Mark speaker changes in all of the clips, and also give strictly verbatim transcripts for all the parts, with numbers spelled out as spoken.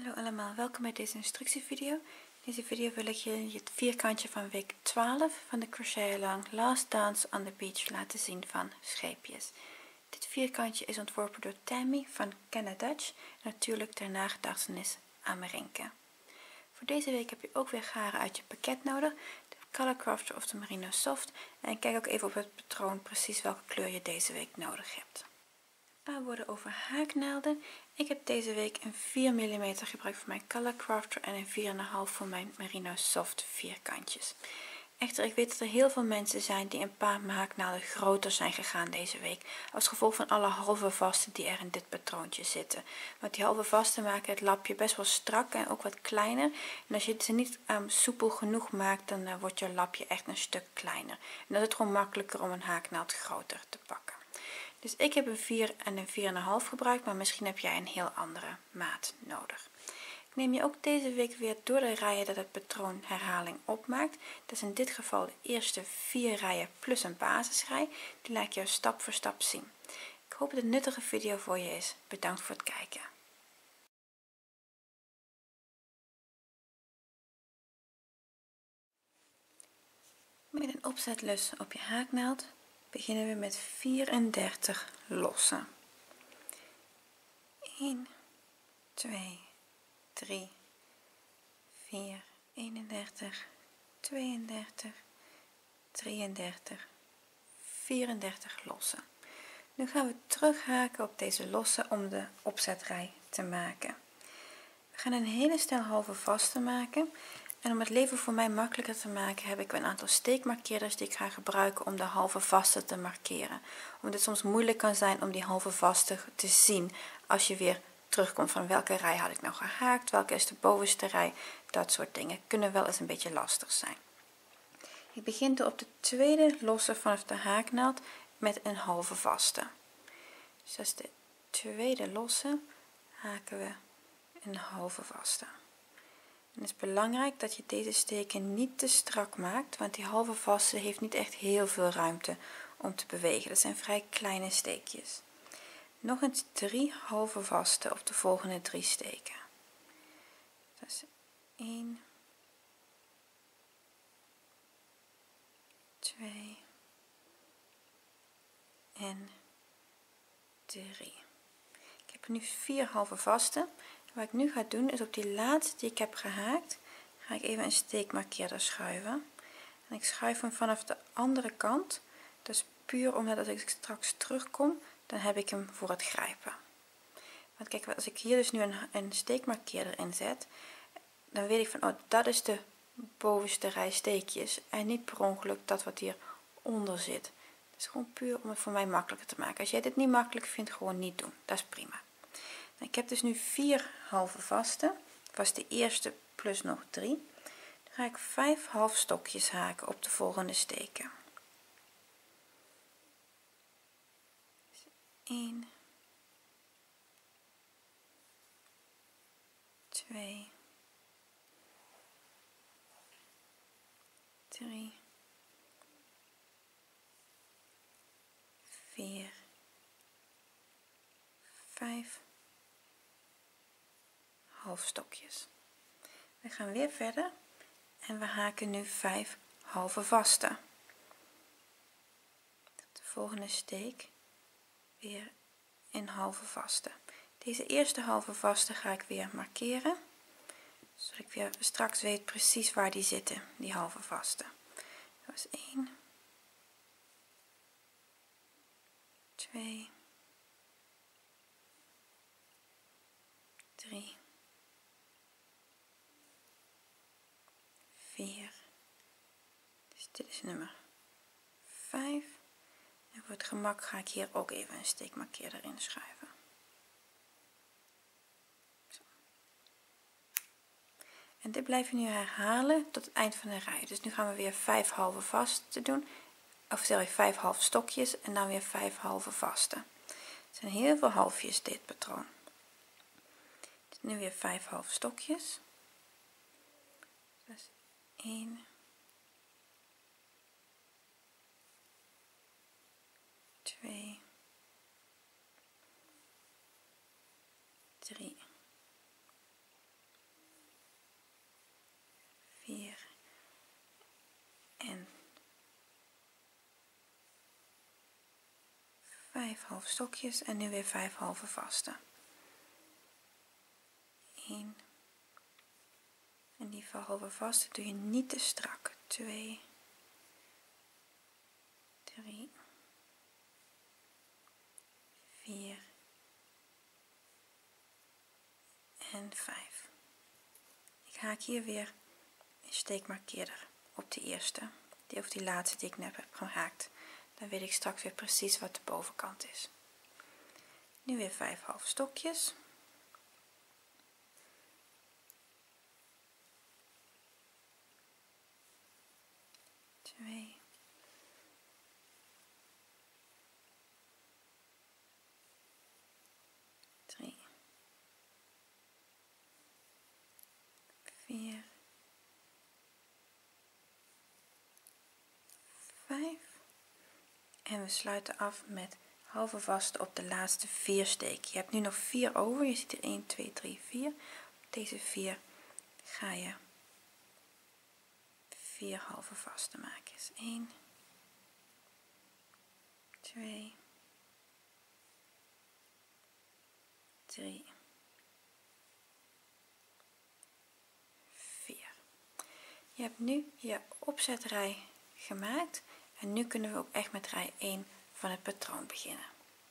Speaker 1: Hallo allemaal, welkom bij deze instructievideo. In deze video wil ik je het vierkantje van week twaalf van de Crochet Along Last Dance on the Beach laten zien van Scheepjes. Dit vierkantje is ontworpen door Tammy van Canada Dutch, natuurlijk ter nagedachtenis aan Marinke. Voor deze week heb je ook weer garen uit je pakket nodig, de Color Crafter of de Merino Soft, en kijk ook even op het patroon precies welke kleur je deze week nodig hebt. Een paar woorden over haaknaalden. Ik heb deze week een vier millimeter gebruikt voor mijn Color Crafter en een vier komma vijf voor mijn Merino Soft vierkantjes. Echter, ik weet dat er heel veel mensen zijn die een paar haaknaalden groter zijn gegaan deze week, als gevolg van alle halve vasten die er in dit patroontje zitten. Want die halve vasten maken het lapje best wel strak en ook wat kleiner. En als je ze niet um, soepel genoeg maakt, dan uh, wordt je lapje echt een stuk kleiner. En dan is het gewoon makkelijker om een haaknaald groter te pakken. Dus ik heb een vier en een vier komma vijf gebruikt, maar misschien heb jij een heel andere maat nodig. Ik neem je ook deze week weer door de rijen dat het patroon herhaling opmaakt. Dat is in dit geval de eerste vier rijen plus een basisrij. Die laat ik jou stap voor stap zien. Ik hoop dat het een nuttige video voor je is. Bedankt voor het kijken. Met een opzetlus op je haaknaald beginnen we met vierendertig lossen. een, twee, drie, vier, eenendertig, tweeëndertig, drieëndertig, vierendertig lossen. Nu gaan we terughaken op deze lossen om de opzetrij te maken. We gaan een hele stel halve vasten maken. En om het leven voor mij makkelijker te maken heb ik een aantal steekmarkeerders die ik ga gebruiken om de halve vasten te markeren. Omdat het soms moeilijk kan zijn om die halve vasten te zien als je weer terugkomt van welke rij had ik nou gehaakt, welke is de bovenste rij, dat soort dingen kunnen wel eens een beetje lastig zijn. Ik begin op de tweede losse vanaf de haaknaald met een halve vaste. Dus dat is de tweede losse, haken we een halve vaste. En het is belangrijk dat je deze steken niet te strak maakt, want die halve vaste heeft niet echt heel veel ruimte om te bewegen. Dat zijn vrij kleine steekjes. Nog eens drie halve vaste op de volgende drie steken. Dat is één, twee en drie. Ik heb nu vier halve vaste. Wat ik nu ga doen is op die laatste die ik heb gehaakt, ga ik even een steekmarkeerder schuiven. En ik schuif hem vanaf de andere kant. Dat is puur omdat als ik straks terugkom, dan heb ik hem voor het grijpen. Want kijk, als ik hier dus nu een, een steekmarkeerder in zet, dan weet ik van, oh, dat is de bovenste rij steekjes en niet per ongeluk dat wat hier onder zit. Dat is gewoon puur om het voor mij makkelijker te maken. Als jij dit niet makkelijk vindt, gewoon niet doen. Dat is prima. Ik heb dus nu vier halve vaste. Dat was de eerste plus nog drie. Dan ga ik vijf half stokjes haken op de volgende steken. Dus één, twee, drie, vier, vijf halfstokjes. We gaan weer verder en we haken nu vijf halve vaste. De volgende steek weer een halve vaste. Deze eerste halve vaste ga ik weer markeren, zodat ik weer straks weet precies waar die zitten, die halve vaste. Dat was één, twee, drie, vier. Dus dit is nummer vijf. En voor het gemak ga ik hier ook even een steekmarkeerder in schuiven. Zo. En dit blijf je nu herhalen tot het eind van de rij. Dus nu gaan we weer vijf halve vaste doen. Of sorry, vijf half stokjes en dan weer vijf halve vaste. Het zijn heel veel halfjes dit patroon. Dus nu weer vijf half stokjes. Dat is één, twee, drie, vijf halve stokjes en nu weer vijf halve vaste. één. En die halve vaste doe je niet te strak. twee, drie, vier en vijf. Ik haak hier weer een steekmarkeerder op de eerste, die of die laatste die ik net heb gehaakt. Dan weet ik straks weer precies wat de bovenkant is. Nu weer vijf halve stokjes. twee, drie, vier, vijf. En we sluiten af met halve vaste op de laatste vier steken. Je hebt nu nog vier over. Je ziet er één, twee, drie, vier. Op deze vier ga je vier halve vaste maken. Dus één, twee, drie, vier. Je hebt nu je opzetrij gemaakt en nu kunnen we ook echt met rij één van het patroon beginnen.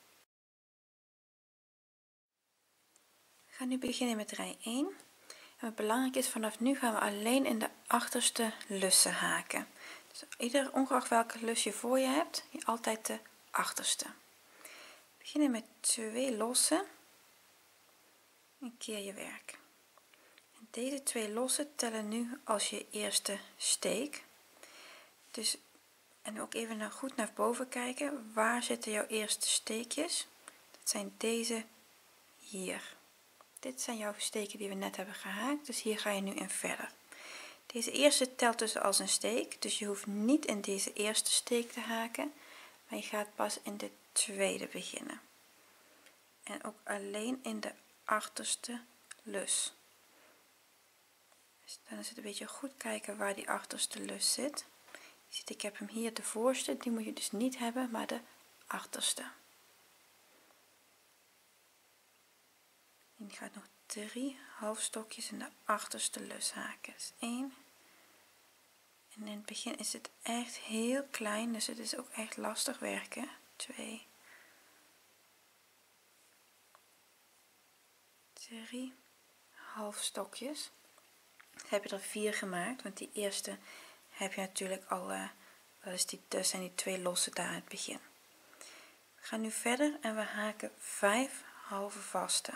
Speaker 1: We gaan nu beginnen met rij één. En wat belangrijk is, vanaf nu gaan we alleen in de achterste lussen haken. Dus ieder, ongeacht welke lus je voor je hebt, je altijd de achterste. We beginnen met twee losse en keer je werk. En deze twee losse tellen nu als je eerste steek. Dus, en ook even naar, goed naar boven kijken, waar zitten jouw eerste steekjes? Dat zijn deze hier. Dit zijn jouw steken die we net hebben gehaakt, dus hier ga je nu in verder. Deze eerste telt dus als een steek, dus je hoeft niet in deze eerste steek te haken, maar je gaat pas in de tweede beginnen. En ook alleen in de achterste lus. Dus dan is het een beetje goed kijken waar die achterste lus zit. Je ziet, ik heb hem hier de voorste, die moet je dus niet hebben, maar de achterste. En je gaat nog drie halfstokjes in de achterste lus haken. Dus één. En in het begin is het echt heel klein, dus het is ook echt lastig werken. twee, drie halfstokjes. Dan heb je er vier gemaakt, want die eerste heb je natuurlijk al, uh, dat, is die, dat zijn die twee losse daar in het begin. We gaan nu verder en we haken vijf halve vaste.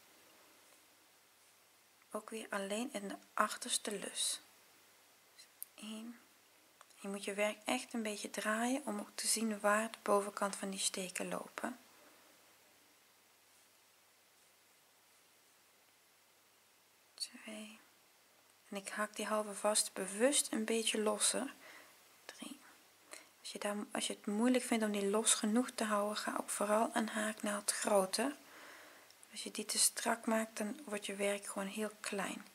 Speaker 1: Ook weer alleen in de achterste lus. Dus één. Je moet je werk echt een beetje draaien om ook te zien waar de bovenkant van die steken lopen. twee. En ik haak die halve vast bewust een beetje losser. drie. Als je, daar, als je het moeilijk vindt om die los genoeg te houden, ga ook vooral een haaknaald groter. Als je die te strak maakt, dan wordt je werk gewoon heel klein.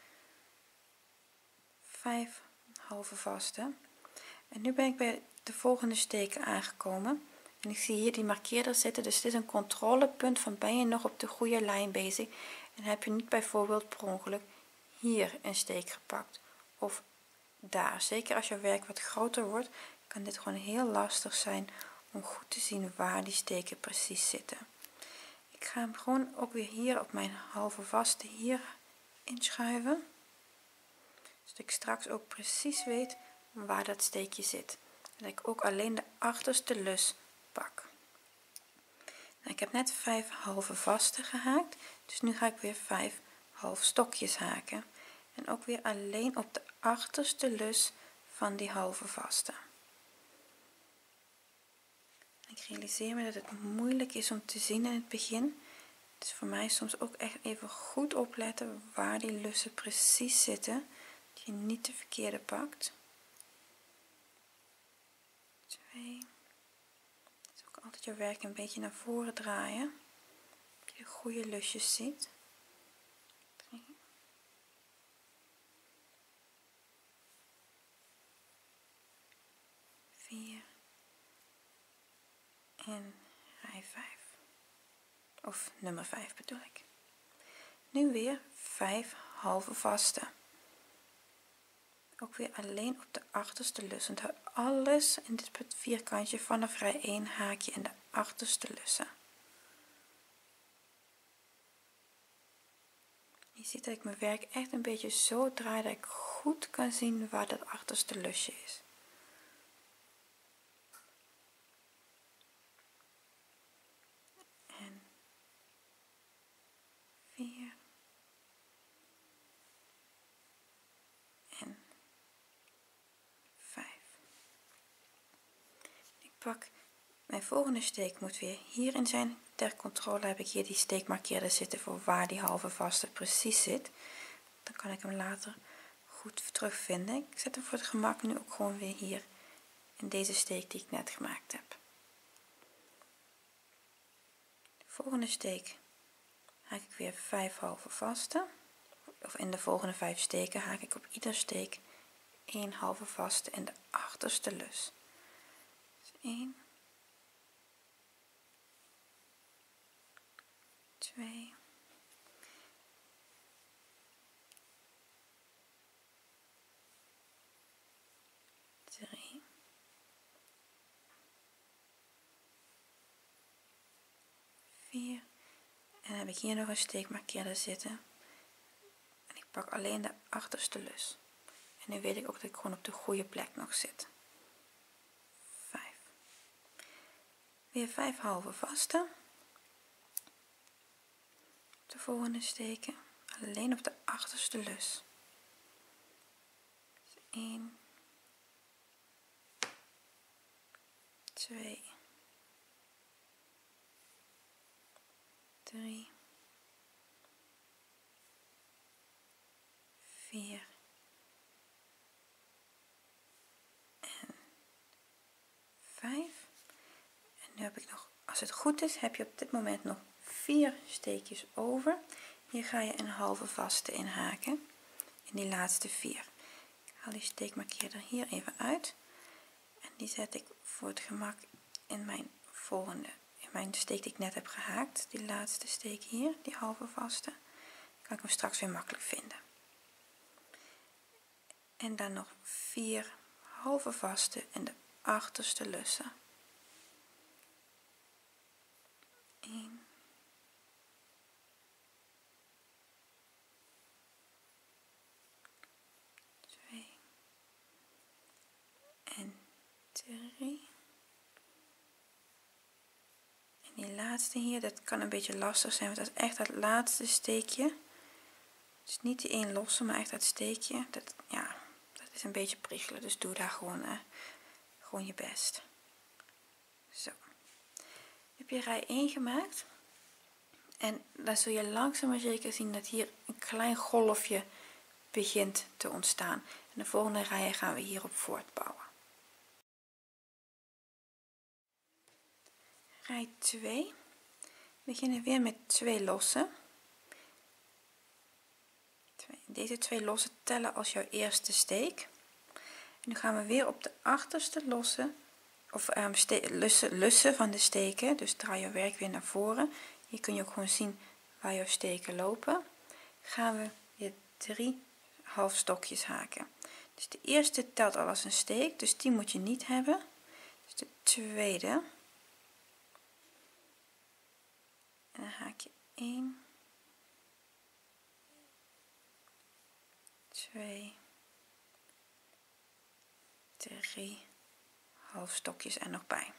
Speaker 1: vijf halve vaste. En nu ben ik bij de volgende steken aangekomen. En ik zie hier die markeerder zitten, dus dit is een controlepunt van ben je nog op de goede lijn bezig. En heb je niet bijvoorbeeld per ongeluk hier een steek gepakt. Of daar. Zeker als je werk wat groter wordt, kan dit gewoon heel lastig zijn om goed te zien waar die steken precies zitten. Ik ga hem gewoon ook weer hier op mijn halve vaste hier inschuiven. Zodat ik straks ook precies weet waar dat steekje zit. En dat ik ook alleen de achterste lus pak. Nou, ik heb net vijf halve vaste gehaakt, dus nu ga ik weer vijf half stokjes haken. En ook weer alleen op de achterste lus van die halve vaste. Ik realiseer me dat het moeilijk is om te zien in het begin. Het is voor mij soms ook echt even goed opletten waar die lussen precies zitten. Dat je niet de verkeerde pakt. twee. Dus ook altijd je werk een beetje naar voren draaien. Dat je de goede lusjes ziet. drie. vier. En rij of nummer vijf bedoel ik. Nu weer vijf halve vaste. Ook weer alleen op de achterste lus. Onthoud alles in dit vierkantje vanaf rij één haakje in de achterste lussen. Je ziet dat ik mijn werk echt een beetje zo draai dat ik goed kan zien waar dat achterste lusje is. En vier. En vijf. Ik pak mijn volgende steek moet weer hierin zijn. Ter controle heb ik hier die steekmarkeerder zitten voor waar die halve vaste precies zit. Dan kan ik hem later goed terugvinden. Ik zet hem voor het gemak nu ook gewoon weer hier in deze steek die ik net gemaakt heb. De volgende steek haak ik weer vijf halve vaste. Of in de volgende vijf steken haak ik op ieder steek één halve vaste in de achterste lus. Dus één, twee, drie, vier. En dan heb ik hier nog een steekmarkeerder zitten. En ik pak alleen de achterste lus. En nu weet ik ook dat ik gewoon op de goede plek nog zit. vijf. Weer vijf halve vaste. Op de volgende steken. Alleen op de achterste lus. Dus één. twee. drie. vier. En vijf. En nu heb ik nog, als het goed is, heb je op dit moment nog vier steekjes over. Hier ga je een halve vaste in haken. In die laatste vier. Ik haal die steekmarkeerder hier even uit. En die zet ik voor het gemak in mijn volgende, in mijn steek die ik net heb gehaakt. Die laatste steek hier, die halve vaste. Kan ik hem straks weer makkelijk vinden. En dan nog vier halve vaste in de achterste lussen. één. twee. En drie. En die laatste hier, dat kan een beetje lastig zijn, want dat is echt dat laatste steekje. Dus niet die één losse, maar echt dat steekje. Dat, ja, dat is een beetje priegelen, dus doe daar gewoon, eh, gewoon je best. Zo. Heb je rij één gemaakt. En dan zul je langzaam maar zeker zien dat hier een klein golfje begint te ontstaan. En de volgende rijen gaan we hierop voortbouwen. Rij twee. We beginnen weer met twee losse. Deze twee losse tellen als jouw eerste steek. En nu gaan we weer op de achterste losse, of um, lussen, lussen van de steken. Dus draai je werk weer naar voren. Hier kun je ook gewoon zien waar jouw steken lopen. Gaan we weer drie halfstokjes haken. Dus de eerste telt al als een steek, dus die moet je niet hebben. Dus de tweede. En dan haak je één, twee, drie halfstokjes er nog bij.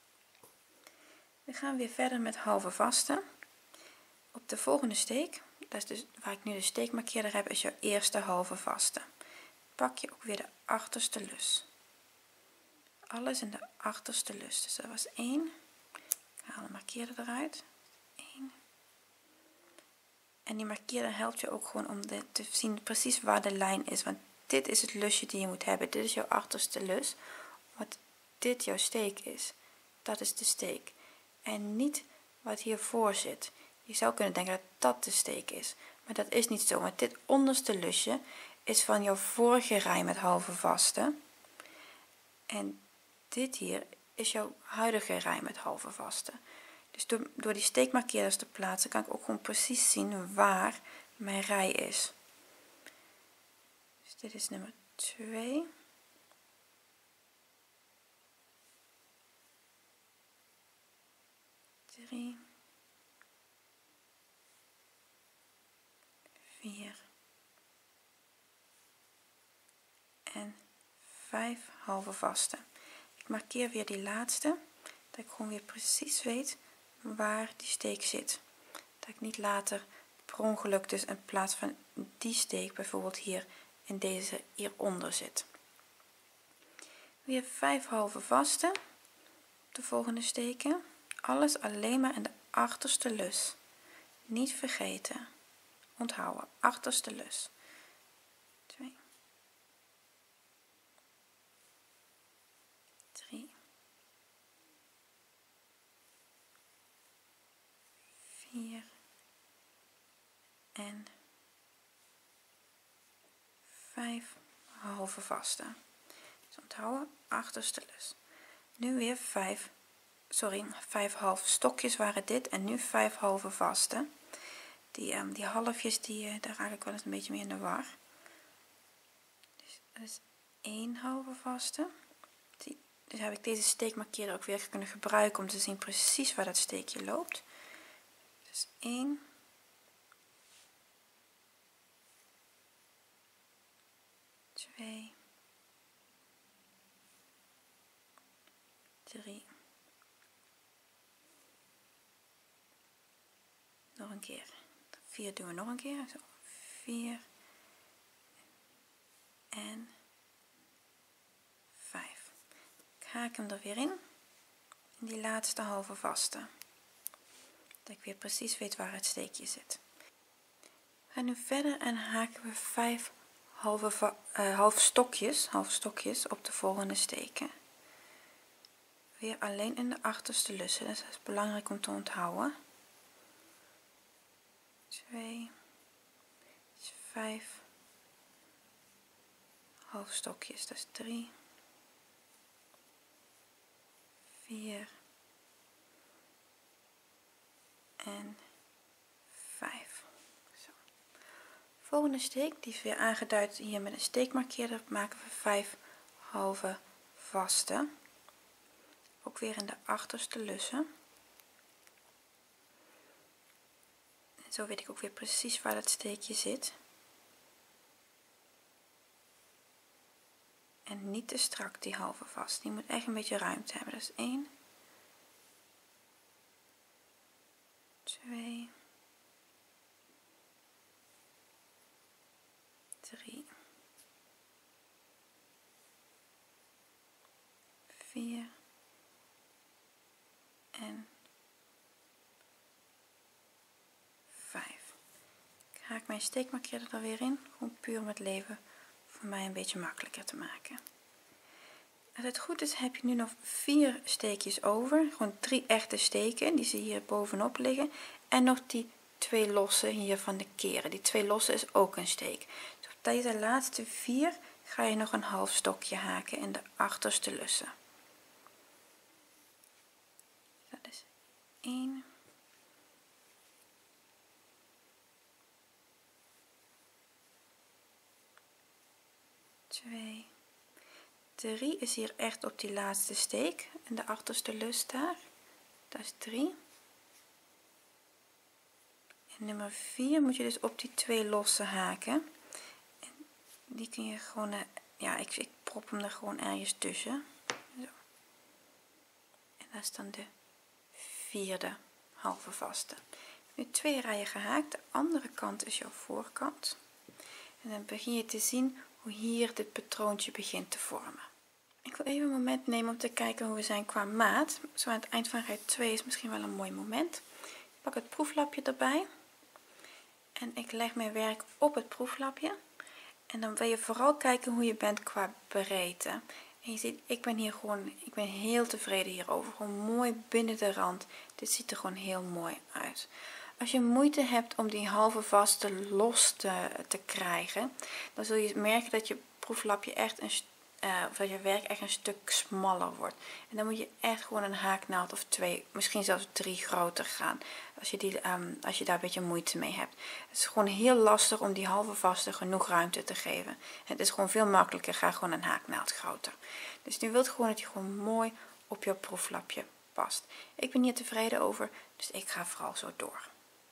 Speaker 1: We gaan weer verder met halve vaste. Op de volgende steek, dat is dus waar ik nu de steekmarkeerder heb, is jouw eerste halve vaste. Pak je ook weer de achterste lus. Alles in de achterste lus. Dus dat was één. Ik haal de markeerder eruit. één. En die markeerder helpt je ook gewoon om de, te zien precies waar de lijn is. Want dit is het lusje die je moet hebben. Dit is jouw achterste lus. Wat dit jouw steek is. Dat is de steek. En niet wat hiervoor zit. Je zou kunnen denken dat dat de steek is. Maar dat is niet zo. Want dit onderste lusje is van jouw vorige rij met halve vaste. En dit hier is jouw huidige rij met halve vaste. Dus door, door die steekmarkeerders te plaatsen kan ik ook gewoon precies zien waar mijn rij is. Dus dit is nummer twee. drie. vier. En vijf halve vaste. Ik markeer weer die laatste, dat ik gewoon weer precies weet waar die steek zit. Dat ik niet later per ongeluk dus in plaats van die steek bijvoorbeeld hier in deze hieronder zit. Weer vijf halve vaste op de volgende steken. Alles alleen maar in de achterste lus. Niet vergeten. Onthouden, achterste lus. twee. drie. vier. En vijf halve vaste. Dus onthouden, achterste lus. Nu weer vijf, sorry, vijf halve stokjes waren dit en nu vijf halve vaste. Die, um, die halfjes, die, uh, daar raak ik wel eens een beetje mee in de war. Dus dat is één halve vaste. Die, dus heb ik deze steekmarkeerder ook weer kunnen gebruiken om te zien precies waar dat steekje loopt. Dus één. twee. drie. Nog een keer. vier doen we nog een keer. Zo, vier. En vijf. Ik haak hem er weer in. In die laatste halve vaste. Dat ik weer precies weet waar het steekje zit. We gaan nu verder en haken we vijf halve, uh, halve stokjes, halve stokjes op de volgende steken. Weer alleen in de achterste lussen, dus dat is belangrijk om te onthouden. twee, vijf halve stokjes, dat is drie, vier en vijf. Zo. Volgende steek, die is weer aangeduid hier met een steekmarkeerder, maken we vijf halve vaste. Ook weer in de achterste lussen. En zo weet ik ook weer precies waar dat steekje zit. En niet te strak die halve vast. Die moet echt een beetje ruimte hebben. Dat is één. twee. drie. vier. En vijf. Ik haak mijn steekmarkeerder er weer in, gewoon puur om het leven voor mij een beetje makkelijker te maken. Als het goed is heb je nu nog vier steekjes over, gewoon drie echte steken, die zie je hier bovenop liggen, en nog die twee losse hier van de keren. Die twee losse is ook een steek. Dus op deze laatste vier ga je nog een half stokje haken in de achterste lussen. Dat is één. twee. drie is hier echt op die laatste steek en de achterste lus daar. Dat is drie. En nummer vier moet je dus op die twee losse haken. En die kun je gewoon, ja, ik, ik prop hem er gewoon ergens tussen. Zo. En dat is dan de vierde halve vaste. Nu twee rijen gehaakt, de andere kant is jouw voorkant. En dan begin je te zien hoe hier dit patroontje begint te vormen. Ik wil even een moment nemen om te kijken hoe we zijn qua maat. Zo aan het eind van rij twee is misschien wel een mooi moment. Ik pak het proeflapje erbij. En ik leg mijn werk op het proeflapje. En dan wil je vooral kijken hoe je bent qua breedte. En je ziet, ik ben hier gewoon, ik ben heel tevreden hierover. Gewoon mooi binnen de rand. Dit ziet er gewoon heel mooi uit. Als je moeite hebt om die halve vaste los te, te krijgen, dan zul je merken dat je proeflapje echt een, uh, of dat je werk echt een stuk smaller wordt. En dan moet je echt gewoon een haaknaald of twee, misschien zelfs drie groter gaan. Als je, die, um, als je daar een beetje moeite mee hebt. Het is gewoon heel lastig om die halve vaste genoeg ruimte te geven. Het is gewoon veel makkelijker, ga gewoon een haaknaald groter. Dus nu wilt gewoon dat die gewoon mooi op je proeflapje past. Ik ben hier tevreden over, dus ik ga vooral zo door.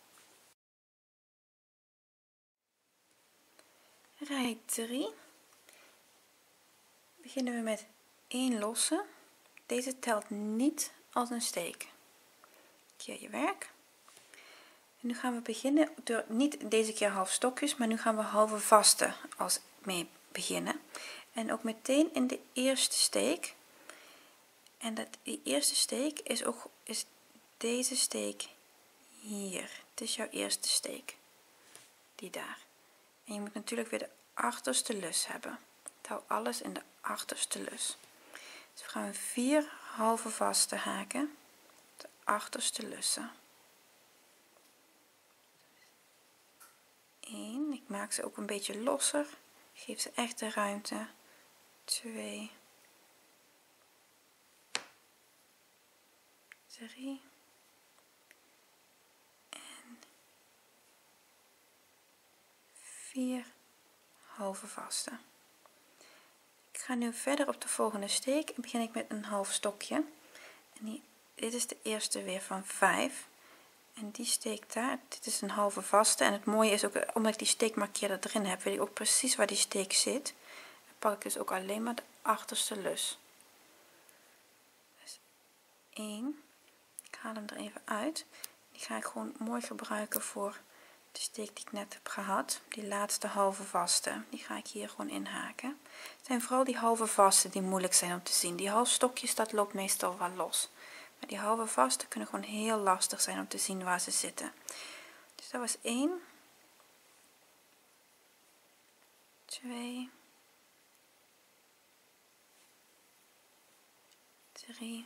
Speaker 1: Rij drie. Beginnen we met één losse. Deze telt niet als een steek. Keer je werk. En nu gaan we beginnen door niet deze keer half stokjes, maar nu gaan we halve vaste als mee beginnen. En ook meteen in de eerste steek. En dat, die eerste steek is ook is deze steek hier. Het is jouw eerste steek. Die daar. En je moet natuurlijk weer de achterste lus hebben. Hou alles in de achterste lus. Dus we gaan vier halve vaste haken. De achterste lussen. één. Ik maak ze ook een beetje losser. Geef ze echt de ruimte. twee. drie. En vier halve vaste. Ik ga nu verder op de volgende steek en begin ik met een half stokje. En die, dit is de eerste weer van vijf. En die steek daar, dit is een halve vaste. En het mooie is ook, omdat ik die steekmarkeerder erin heb, weet ik ook precies waar die steek zit. Dan pak ik dus ook alleen maar de achterste lus. Dus één. Ik haal hem er even uit. Die ga ik gewoon mooi gebruiken voor de steek die ik net heb gehad. Die laatste halve vaste. Die ga ik hier gewoon inhaken. Het zijn vooral die halve vaste die moeilijk zijn om te zien. Die halfstokjes, dat loopt meestal wel los. Maar die halve vaste kunnen gewoon heel lastig zijn om te zien waar ze zitten. Dus dat was één. twee. drie.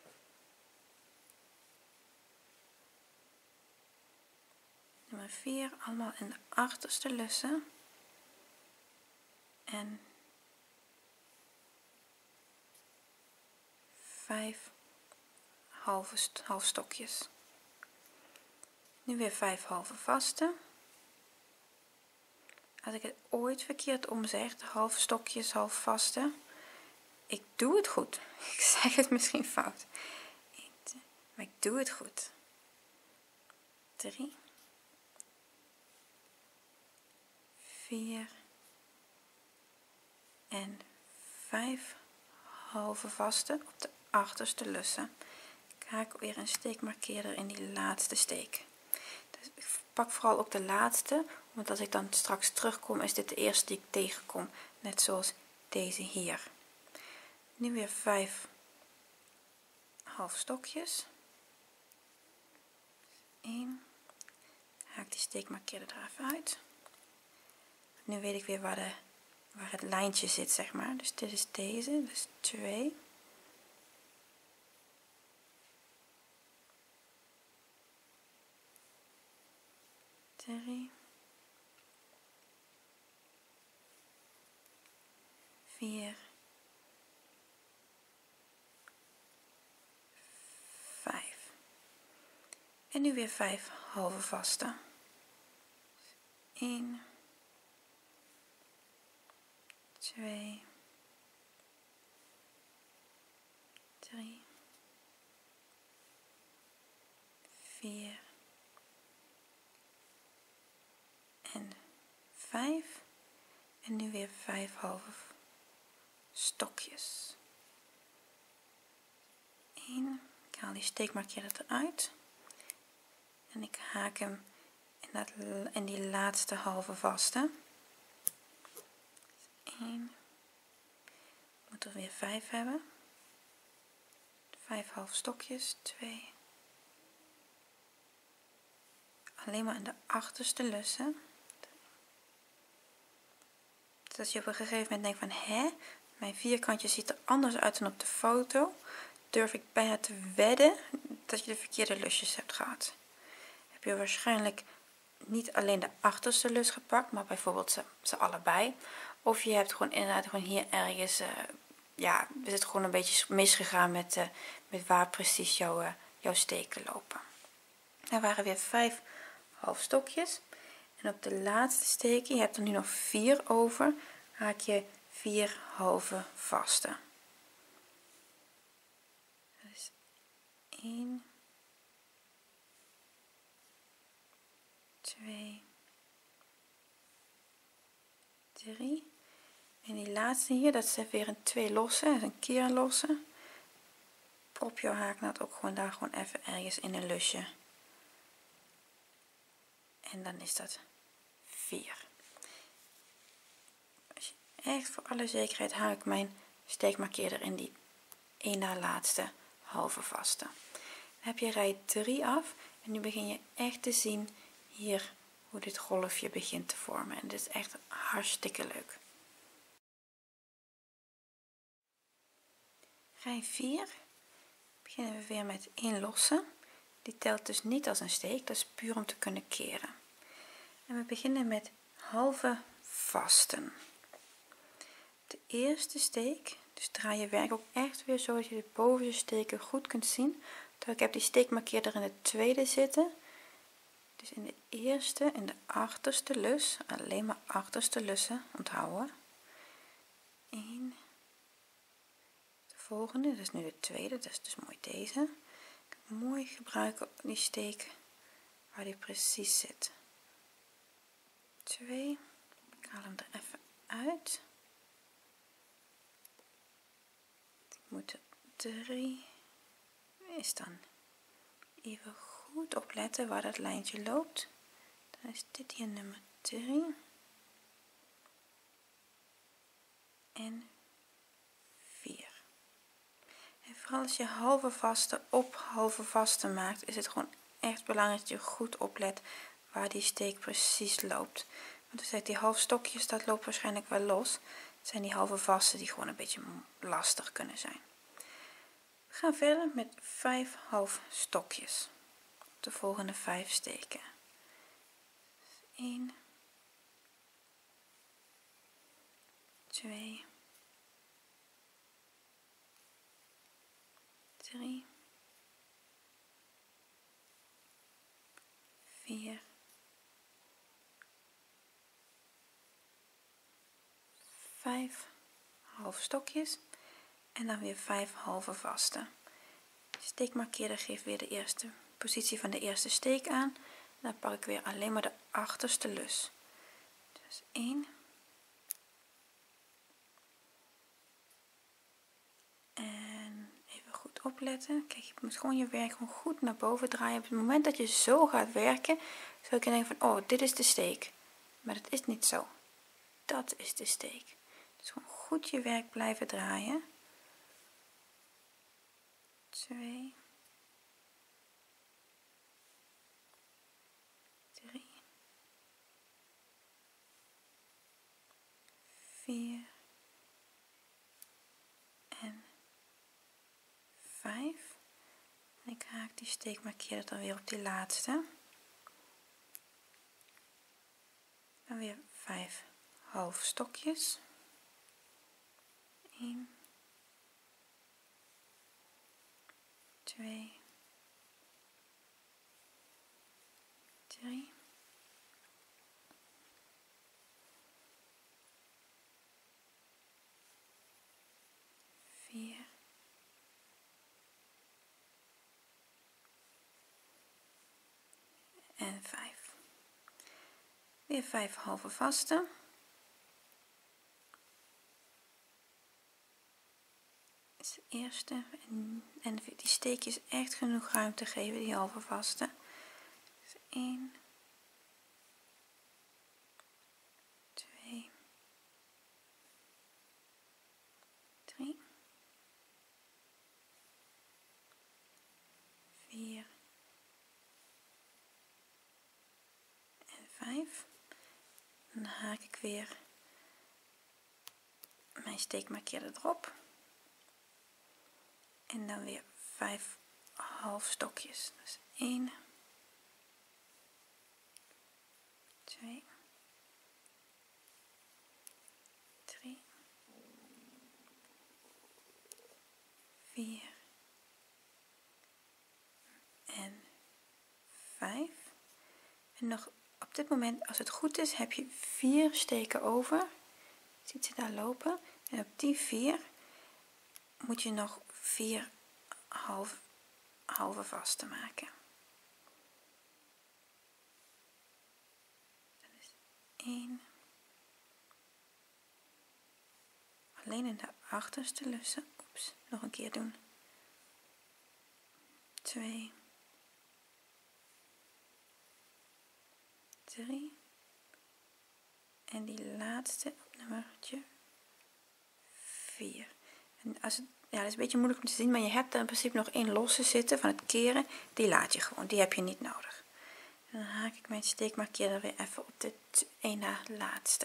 Speaker 1: Nummer vier, allemaal in de achterste lussen. En vijf halve halfstokjes. Nu weer vijf halve vaste. Als ik het ooit verkeerd omzeg, half stokjes, half vaste. Ik doe het goed. Ik zeg het misschien fout. Maar ik doe het goed. drie. vier. En vijf halve vaste op de achterste lussen. Ik haak weer een steekmarkeerder in die laatste steek. Dus ik pak vooral ook de laatste, want als ik dan straks terugkom is dit de eerste die ik tegenkom, net zoals deze hier. Nu weer vijf half stokjes. één. Haak die steekmarkeerder er even uit. Nu weet ik weer waar, de, waar het lijntje zit, zeg maar. Dus dit is deze, dus twee. drie. vier. vijf. En nu weer vijf halve vaste. één. twee. drie. vier. En vijf. En nu weer vijf halve stokjes. één. Ik haal die steekmarkeerder eruit. En ik haak hem in, dat, in die laatste halve vaste. één. Ik moet er weer vijf hebben. vijf half stokjes. twee. Alleen maar in de achterste lussen. Dus als je op een gegeven moment denkt van, hè, mijn vierkantje ziet er anders uit dan op de foto, durf ik bijna te wedden dat je de verkeerde lusjes hebt gehad. Heb je waarschijnlijk niet alleen de achterste lus gepakt, maar bijvoorbeeld ze, ze allebei. Of je hebt gewoon inderdaad gewoon hier ergens, uh, ja, is het gewoon een beetje misgegaan met, uh, met waar precies jouw, uh, jouw steken lopen. Er waren weer vijf halfstokjes. En op de laatste steek, je hebt er nu nog vier over, haak je vier halve vaste. Dat is één, twee, drie. En die laatste hier, dat is weer een twee losse, dat is een keer losse. Prop jouw haaknaald ook gewoon daar gewoon even ergens in een lusje. En dan is dat vier. Als je echt voor alle zekerheid haak ik mijn steekmarkeerder in die één na laatste halve vaste. Dan heb je rij drie af en nu begin je echt te zien hier hoe dit golfje begint te vormen. En dit is echt hartstikke leuk. Rij vier beginnen we weer met één losse. Die telt dus niet als een steek, dat is puur om te kunnen keren. En we beginnen met halve vasten. De eerste steek, dus draai je werk ook echt weer zo dat je de bovenste steken goed kunt zien. Ik heb die steekmarkeerder in de tweede zitten. Dus in de eerste en de achterste lus, alleen maar achterste lussen onthouden. één. De volgende, dat is nu de tweede, dat is dus mooi deze. Ik kan mooi gebruiken die steek waar die precies zit. twee. Ik haal hem er even uit. Ik moet er drie. Is dan even goed opletten waar dat lijntje loopt. Dan is dit hier nummer drie. En vier. En vooral als je halve vaste op halve vaste maakt, is het gewoon echt belangrijk dat je goed oplet waar die steek precies loopt. Want dan zeg die half stokjes, dat loopt waarschijnlijk wel los. Het zijn die halve vaste die gewoon een beetje lastig kunnen zijn. We gaan verder met vijf half stokjes. Op de volgende vijf steken. één, twee, drie, vier, vijf half stokjes en dan weer vijf halve vaste. De steekmarkeerder geeft weer de eerste positie van de eerste steek aan. Dan pak ik weer alleen maar de achterste lus. Dus één. En even goed opletten. Kijk, je moet gewoon je werk gewoon goed naar boven draaien. Op het moment dat je zo gaat werken, zou ik denken van, oh, dit is de steek. Maar dat is niet zo. Dat is de steek. Dus gewoon goed je werk blijven draaien. Twee. Drie. Vier. En vijf. En ik haak die steekmarkeerder dan weer op die laatste. Dan weer vijf half stokjes. één, twee, drie, vier, en vijf. Weer vijf halve vaste. Dat is de eerste. En, en die steekjes echt genoeg ruimte geven, die halve vaste. Dus één, twee, drie, vier en vijf. Dan haak ik weer mijn steekmarkeerder erop. En dan weer vijf half stokjes. Dus één, twee, vier en vijf. En nog op dit moment, als het goed is, heb je vier steken over. Ziet ze daar lopen? En op die vier moet je nog vier half, halve vaste maken. Dat is één. Alleen in de achterste lussen. Oeps, nog een keer doen. Twee. Drie. En die laatste op nummertje vier. En als het, ja, dat is een beetje moeilijk om te zien, maar je hebt er in principe nog één losse zitten van het keren. Die laat je gewoon, die heb je niet nodig. En dan haak ik mijn steekmarkeerder weer even op de één na laatste.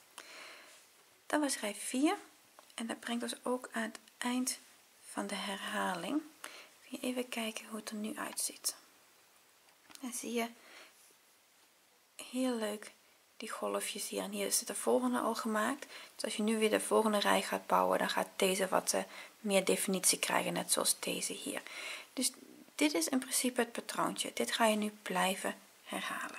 Speaker 1: Dat was rij vier. En dat brengt ons ook aan het eind van de herhaling. Kun je even kijken hoe het er nu uitziet. Dan zie je heel leuk die golfjes hier. En hier is de volgende al gemaakt. Dus als je nu weer de volgende rij gaat bouwen, dan gaat deze wat uh, meer definitie krijgen, net zoals deze hier. Dus dit is in principe het patroontje. Dit ga je nu blijven herhalen.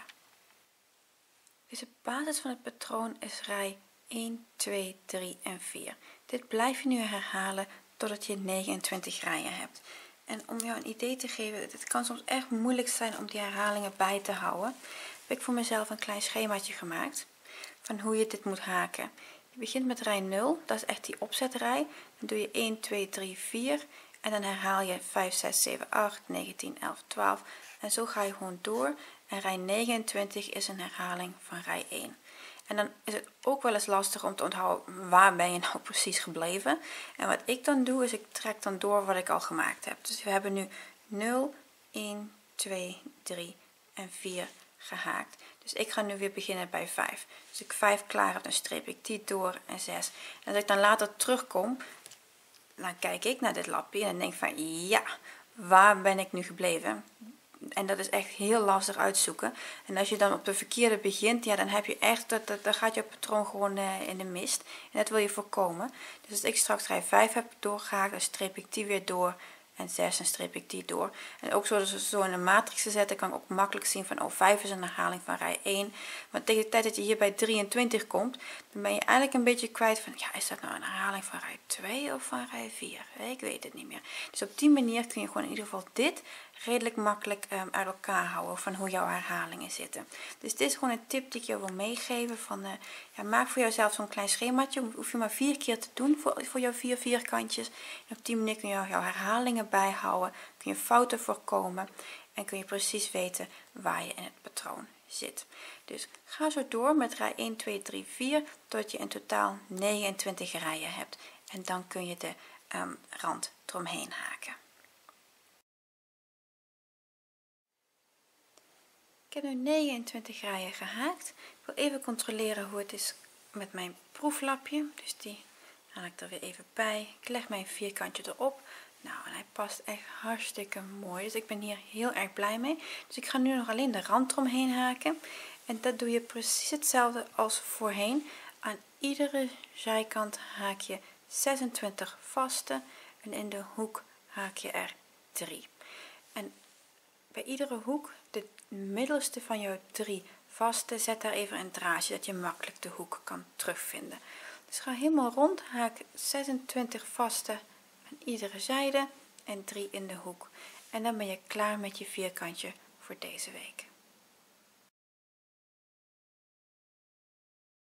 Speaker 1: Dus de basis van het patroon is rij één, twee, drie en vier. Dit blijf je nu herhalen totdat je negenentwintig rijen hebt. En om jou een idee te geven, het kan soms echt moeilijk zijn om die herhalingen bij te houden, heb ik voor mezelf een klein schemaatje gemaakt van hoe je dit moet haken. Je begint met rij nul, dat is echt die opzetrij. Dan doe je één, twee, drie, vier en dan herhaal je vijf, zes, zeven, acht, negen, tien, elf, twaalf en zo ga je gewoon door. En rij negenentwintig is een herhaling van rij één. En dan is het ook wel eens lastig om te onthouden waar ben je nou precies gebleven. En wat ik dan doe is ik trek dan door wat ik al gemaakt heb. Dus we hebben nu nul, één, twee, drie en vier gehaakt. Dus ik ga nu weer beginnen bij vijf. Dus ik vijf klaar heb, dan streep ik die door en zes. En als ik dan later terugkom, dan kijk ik naar dit lapje en dan denk ik van ja, waar ben ik nu gebleven? En dat is echt heel lastig uitzoeken. En als je dan op de verkeerde begint, ja, dan heb je echt, dat, dat, dan gaat je patroon gewoon uh, in de mist. En dat wil je voorkomen. Dus als ik straks rij vijf heb doorgehaakt, dan streep ik die weer door. En zes, dan streep ik die door. En ook zo, dus zo in een matrix te zetten, kan ik ook makkelijk zien van, oh, vijf is een herhaling van rij één. Want tegen de tijd dat je hier bij drieëntwintig komt, dan ben je eigenlijk een beetje kwijt van, ja, is dat nou een herhaling van rij twee of van rij vier? Ik weet het niet meer. Dus op die manier kun je gewoon in ieder geval dit redelijk makkelijk um, uit elkaar houden van hoe jouw herhalingen zitten. Dus dit is gewoon een tip die ik je wil meegeven van, uh, ja, maak voor jezelf zo'n klein schemaatje. Hoef je maar vier keer te doen voor, voor jouw vier vierkantjes. En op die manier kun je jouw herhalingen bijhouden, kun je fouten voorkomen en kun je precies weten waar je in het patroon zit. Dus ga zo door met rij één, twee, drie, vier tot je in totaal negenentwintig rijen hebt. En dan kun je de um, rand eromheen haken. Ik heb nu negenentwintig rijen gehaakt. Ik wil even controleren hoe het is met mijn proeflapje. Dus die haal ik er weer even bij. Ik leg mijn vierkantje erop. Nou, en hij past echt hartstikke mooi. Dus ik ben hier heel erg blij mee. Dus ik ga nu nog alleen de rand eromheen haken. En dat doe je precies hetzelfde als voorheen. Aan iedere zijkant haak je zesentwintig vaste. En in de hoek haak je er drie. En bij iedere hoek, de middelste van jouw drie vaste, zet daar even een draadje, dat je makkelijk de hoek kan terugvinden. Dus ga helemaal rond, haak zesentwintig vaste aan iedere zijde en drie in de hoek. En dan ben je klaar met je vierkantje voor deze week.